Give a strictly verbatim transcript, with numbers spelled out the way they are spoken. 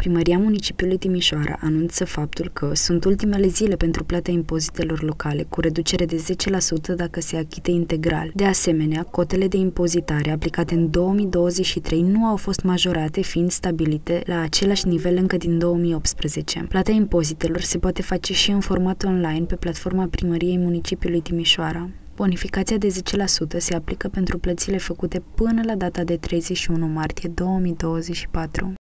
Primăria Municipiului Timișoara anunță faptul că sunt ultimele zile pentru plata impozitelor locale, cu reducere de zece la sută dacă se achită integral. De asemenea, cotele de impozitare aplicate în două mii douăzeci și trei nu au fost majorate, fiind stabilite la același nivel încă din două mii optsprezece. Plata impozitelor se poate face și în format online pe platforma Primăriei Municipiului Timișoara. Bonificația de zece la sută se aplică pentru plățile făcute până la data de treizeci și unu martie două mii douăzeci și patru.